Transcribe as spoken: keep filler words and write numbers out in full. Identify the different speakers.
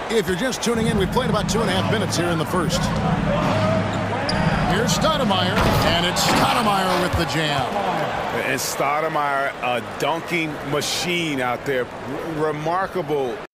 Speaker 1: If you're just tuning in, we've played about two and a half minutes here in the first. Here's Stoudemire, and it's Stoudemire with the jam.
Speaker 2: And Stoudemire, a dunking machine out there. R remarkable